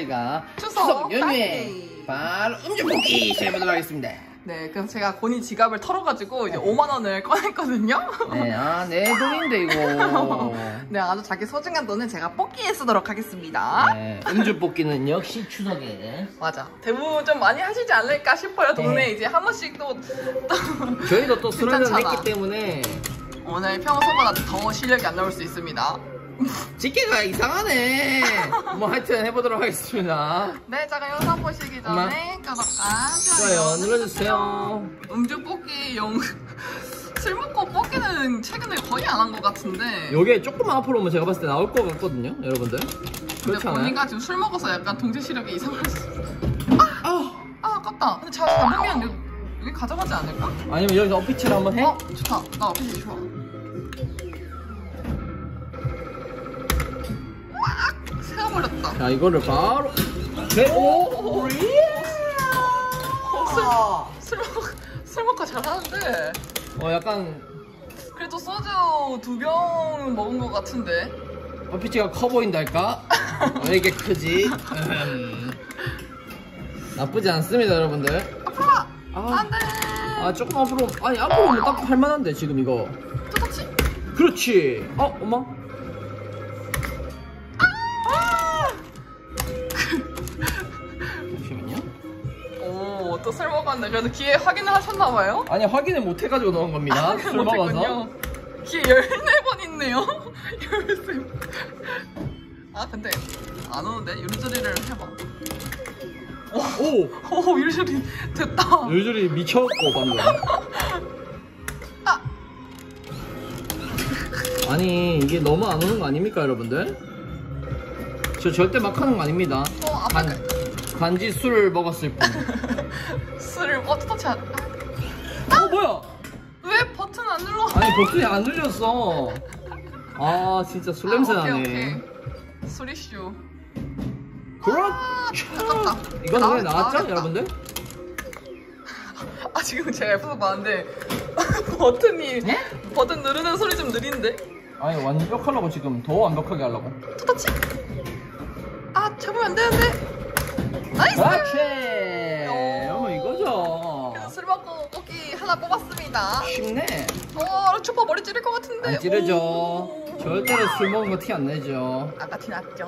저희가 추석 연휴에 파티. 바로 음주 뽑기 시작해보도록 하겠습니다. 네, 그래서 제가 본인 지갑을 털어가지고 이제 5만 원을 꺼냈거든요. 네, 아, 내 돈인데 이거. 네, 아주 자기 소중한 돈은 제가 뽑기에 쓰도록 하겠습니다. 네, 음주 뽑기는 역시 추석에. 맞아. 대부분 좀 많이 하시지 않을까 싶어요. 동네에 이제 한 번씩 또 저희도 또 술을 괜찮잖아. 했기 때문에 오늘 평소보다 더 실력이 안 나올 수 있습니다. 집게가 이상하네. 뭐 하여튼 해보도록 하겠습니다. 네, 제가 영상 보시기 전에 구독과 좋아요 눌러주세요. 음주 뽑기 술 먹고 뽑기는 최근에 거의 안 한 것 같은데. 요게 조금만 앞으로 오면 제가 봤을 때 나올 것 같거든요, 여러분들. 근데 그렇지 않아요? 본인가 지금 술 먹어서 약간 동체 시력이 이상할 수. 아깝다. 근데 잘 잡으면 여기 가져가지 않을까? 아니면 여기서 어피치를 한번 해? 좋다. 나 어피치 좋아. 막 세어버렸다. 자, 이거를 바로 오! 술 먹고 잘하는데. 약간 그래도 소주 2병 먹은 것 같은데. 어피치가 커 보인달까? 왜 이렇게 크지? 나쁘지 않습니다, 여러분들. 앞으로 와! 안돼! 조금 앞으로. 아니, 앞으로 오면 딱 할만한데, 지금 이거. 똑같이? 그렇지. 엄마? 잠시만요. 오, 또 술 먹었네. 그래도 기회 확인을 하셨나봐요? 아니, 확인을 못 해가지고 넣은 겁니다. 술 먹어서. 기회 14번 있네요. 13번. 근데 안 오는데? 요리조리를 해봐. 오, 요리조리 됐다. 요리조리 미쳤고, 방금. 아니, 이게 너무 안 오는 거 아닙니까, 여러분들? 저 절대 막 하는 거 아닙니다. 단지 술을 먹었을 뿐. 술을 터치 안. 뭐야? 왜 버튼 안 눌러? 아니, 버튼이 안 눌렸어. 진짜 술 냄새 나네. 오케이. 술이슈. 그렇죠. 아깝다. 이건 왜 나왔죠, 여러분들? 지금 제가 옆에서 봤는데 버튼 누르는 소리 좀 느린데? 아니, 완벽하려고 지금 더 완벽하게 하려고. 터치? 잡으면 안 되는데? 나이스! 그렇지! 이거죠. 그래서 술 먹고 뽑기 하나 뽑았습니다. 쉽네. 초파 머리 찌를 것 같은데? 안 찌르죠. 절대로 술 먹은 거 티 안 내죠. 아까 티 났죠.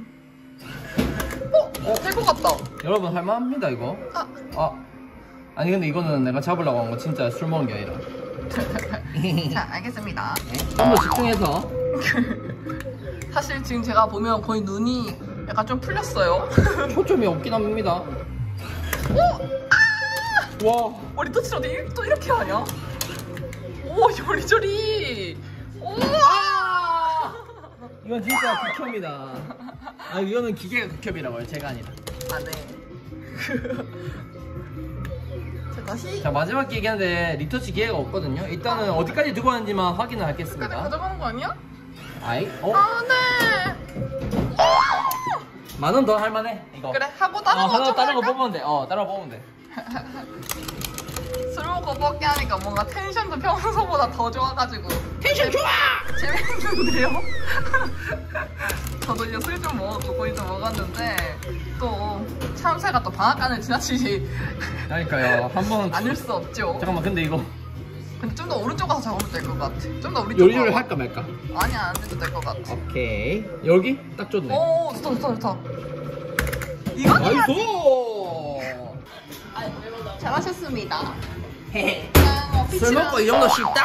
될 것 같다. 여러분, 할만합니다, 이거. 아니, 근데 이거는 내가 잡으려고 한 거 진짜 술 먹은 게 아니라. 자, 알겠습니다. 좀 더 집중해서. 사실 지금 제가 보면 거의 눈이 약간 좀 풀렸어요. 초점이 없긴 합니다. 와. 머리 터치로 또 이렇게 하냐? 오, 요리조리. 이건 진짜 극혐이다. 이거는 기계가 극혐이라고요, 제가 아니라. 네. 자, 다시. 자, 마지막 얘기하는데 리터치 기회가 없거든요. 일단은 어디까지 두고 왔는지만 확인을 하겠습니다. 가져가는 거 아니야? 네. 네. 10,000원 더 할만해, 이거. 그래, 하고 다른 거 좀 다른 거 할까? 뽑으면 돼. 다른 거 뽑으면 돼. 술 먹고 뽑기 하니까 뭔가 텐션도 평소보다 더 좋아가지고. 텐션 좋아! 재밌는데요? 저도 이제 술 좀 먹었고 거의 좀 먹었는데 또 참새가 또 방앗간을 지나치지 그러니까요. 한번 않을 수 없죠. 잠깐만, 근데 이거 근데 좀 더 오른쪽 가서 잡으면 될 것 같아. 좀 더 우리 쪽 요리를 가봐. 할까 말까? 아니야, 안 해도 될 것 같아. 오케이. 여기 딱 좋네. 오, 좋다. 이건 해야지. 잘하셨습니다. 술 먹고 이 정도 쉽다.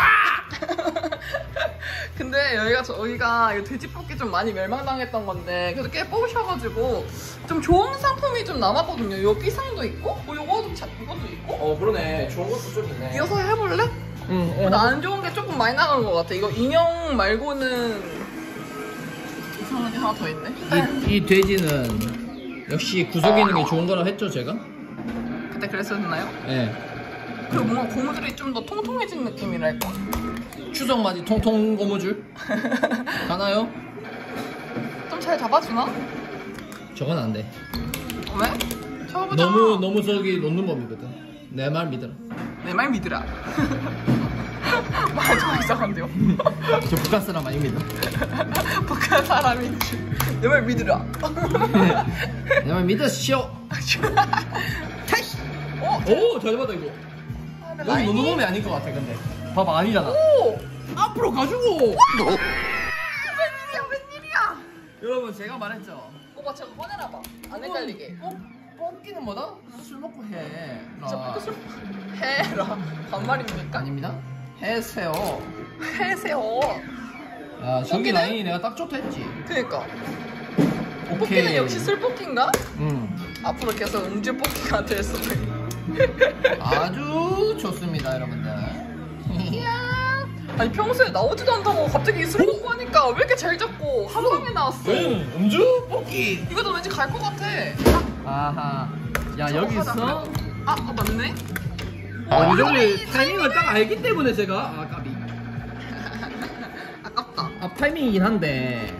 근데 저희가 이거 돼지뽑기 좀 많이 멸망당했던 건데 그래도 꽤 뽑으셔가지고 좀 좋은 상품이 좀 남았거든요. 요 삐상도 있고 이것도 있고. 그러네. 좋은 것도 좀 있네. 이어서 해볼래? 근데 안 좋은 게 조금 많이 나간 것 같아. 이거 인형 말고는 이상한 게 하나 더 있네. 이 돼지는 역시 구석에 있는 게 좋은 거라 했죠, 제가? 그때 그랬었나요? 네. 그리고 뭔가 고무줄이 좀 더 통통해진 느낌이랄까? 추석 맞이 통통 고무줄? 가나요? 좀 잘 잡아주나? 저건 안 돼. 왜? 쳐보자. 너무 저기 놓는 법이거든. 내 말 믿어라. 내 말 믿으라. 말좀 이상한데요? 저 북한 사람 아닙니다. 북한 사람인 줄. 내 말 믿으라. 내 말 믿으시오. 타이시. 오, 잘 받아 이거. 여기 노노범이 아닐 것 같아 근데. 봐봐 아니잖아. 오! 앞으로 가지고. 웬일이야, 웬일이야? 여러분 제가 말했죠. 오빠 저거 꺼내놔봐. 안 헷갈리게. 뽑기는 뭐다? 술 먹고 해. 해라. 반말입니까? 아닙니다. 해세요. 해세요. 아 저기 뽑기는? 라인이 내가 딱 좋다 했지. 그니까. 오케이. 뽑기는 역시 술 뽑기인가? 응. 앞으로 계속 음주 뽑기가 될 수도 있. 아주 좋습니다 여러분들. 아니 평소에 나오지도 않다고 갑자기 술 먹고 하니까 왜 이렇게 잘 잡고 한 방에 나왔어? 음주 뽑기. 이것도 왠지 갈 것 같아. 아하. 야 저거 여기서 하자, 맞네. 완전히 타이밍을 딱 알기 때문에 제가 아 까비. 아깝다. 앞 타이밍이긴 한데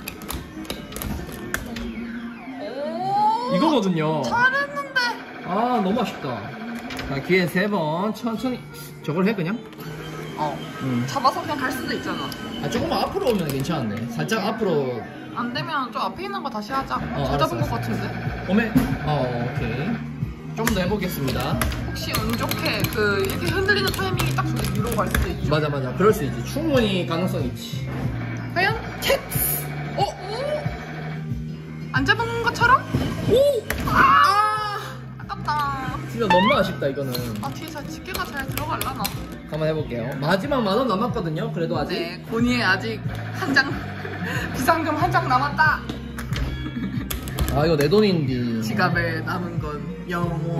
오. 이거거든요. 잘했는데. 아 너무 아쉽다. 자, 기회 3번 천천히 저걸 해 그냥. 잡아서 그냥 갈 수도 있잖아. 아 조금만 앞으로 오면 괜찮은데. 살짝 앞으로. 안 되면 좀 앞에 있는 거 다시 하자. 잘 알았어, 잡은 것 알았어. 같은데. 오메. 오케이. 좀 더 해보겠습니다. 혹시 운 좋게 그 이렇게 흔들리는 타이밍이 딱 저기 위로 갈 수도 있죠. 맞아 그럴 수 있지. 충분히 가능성 있지. 과연? 오! 안 잡은 것처럼? 오! 아깝다. 진짜 너무 아쉽다 이거는. 뒤에서 집게가 잘 들어갈라나? 한번 해볼게요. 마지막 10,000원 남았거든요. 그래도 아직. 네, 고니에 아직 한 장, 비상금 한 장 남았다. 아 이거 내 돈인데. 지갑에 남은 건 영원.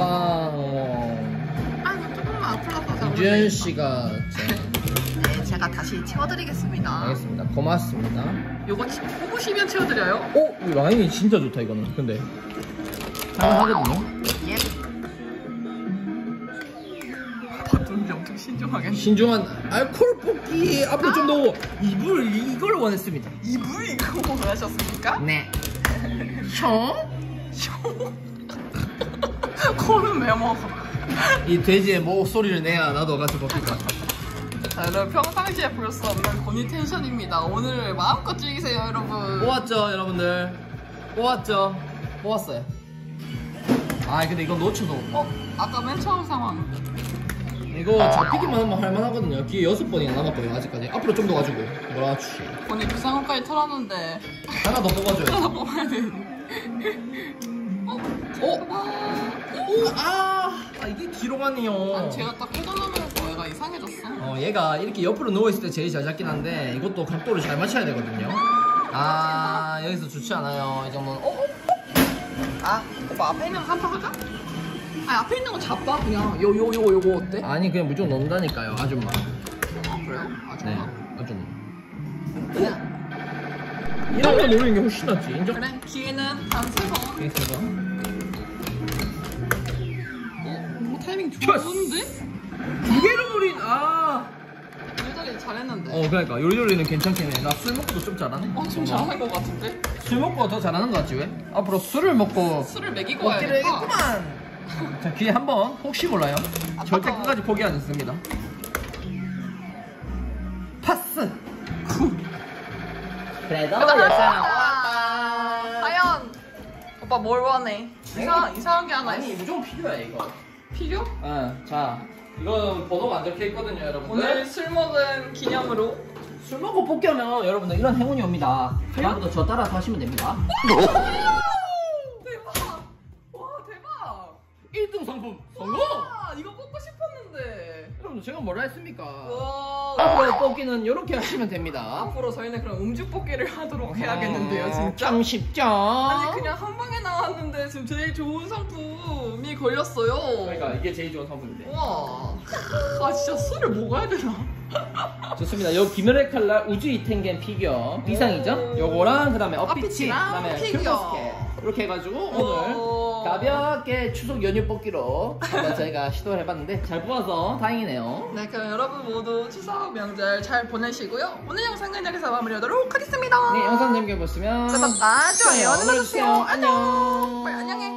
빵. 이거 조금만 앞으로 가서. 이주연 씨가. 네, 제가 다시 채워드리겠습니다. 알겠습니다. 고맙습니다. 요거 뽑으시면 채워드려요. 이 라인이 진짜 좋다 이거는. 근데 하거든요. 예. 바톤이 엄청 신중하게. 신중한 알코올 뽑기 앞으로 좀 더 이걸 원했습니다. 이불 이거 원하셨습니까? 네. 형? 코는 왜 먹어? 이 돼지의 목소리를 내야 나도 같이 뽑힐 것 같아. 자, 여러분 평상시에 볼 수 없는 고니 텐션입니다. 오늘 마음껏 즐기세요, 여러분. 뽑았죠, 여러분들? 뽑았죠? 뽑았어요. 아, 근데 이거 놓쳐도. 아까 맨 처음 상황. 이거 잡히기만 하면 할만하거든요. 기회 6번이나 남았거든요, 아직까지. 앞으로 좀 더 가지고. 그렇지. 고니 비상금까지 털었는데 하나 더 뽑아줘요. 하나 뽑아야 돼. 이게 뒤로 가네요. 아니, 제가 딱 회전하면서 얘가 이상해졌어. 얘가 이렇게 옆으로 누워있을 때 제일 잘 잡긴 한데 이것도 각도를 잘 맞춰야 되거든요. 여기서 좋지 않아요. 이 정도는. 오빠 앞에 있는 거 한판 하자? 앞에 있는 거 잡아 그냥. 요거 어때? 아니 그냥 무조건 넣는다니까요, 아줌마. 그래요? 네, 아줌마. 아줌마. 그냥 이런 거 노리는 게 훨씬 낫지. 인정? 그래, 기회는 단 3번. 그래서 뭐 타이밍 좋았어. 좋은데? 두 개로 노린. 요리조리 잘했는데. 그러니까 요리조리는 괜찮긴 해. 나 술 먹고도 좀 잘하네. 좀 잘하는 것 같은데? 술 먹고 더 잘하는 것 같지 왜? 앞으로 술을 먹고 술을 먹이고 먹기를 와야겠다. 해야겠구만. 자, 기회 한 번. 혹시 몰라요. 절대 끝까지 포기하지 않습니다. 파스. 그래도 과연 오빠 뭘 원해? 이상한 게 하나 아니 있어. 무조건 필요해 이거. 필요? 자 이거 번호가 안 적혀 있거든요, 여러분들. 오늘 술 먹은 기념으로. 술 먹고 뽑기하면 여러분들 이런 행운이 옵니다. 다음부터 저 따라서 하시면 됩니다. 대박! 와, 대박! 1등 상품 성공! 와, 이거 뽑고 싶었는데. 여러분 제가 뭐라 했습니까? 와. 앞으로 뽑기는 이렇게 하시면 됩니다. 앞으로 저희는 그럼 음주 뽑기를 하도록 해야겠는데요, 진짜? 참 쉽죠? 아니, 그냥 한 방에 나왔는데 지금 제일 좋은 상품이 걸렸어요. 그러니까 이게 제일 좋은 상품인데. 와. 진짜 술을 먹어야 되나? 좋습니다. 요 귀멸의 칼날 우주 이텐겐 피규어 비상이죠? 요거랑 그다음에 어피치, 그다음에 피규어. 큐버스켓 이렇게 해가지고 오늘 가볍게 추석 연휴 뽑기로 한번 저희가 시도를 해봤는데 잘 뽑아서 다행이네요. 네, 그럼 여러분 모두 추석 명절 잘 보내시고요. 오늘 영상은 여기서 마무리하도록 하겠습니다. 네, 영상 재밌게 보시면 구독과 좋아요 눌러주세요. 안녕. 안녕해.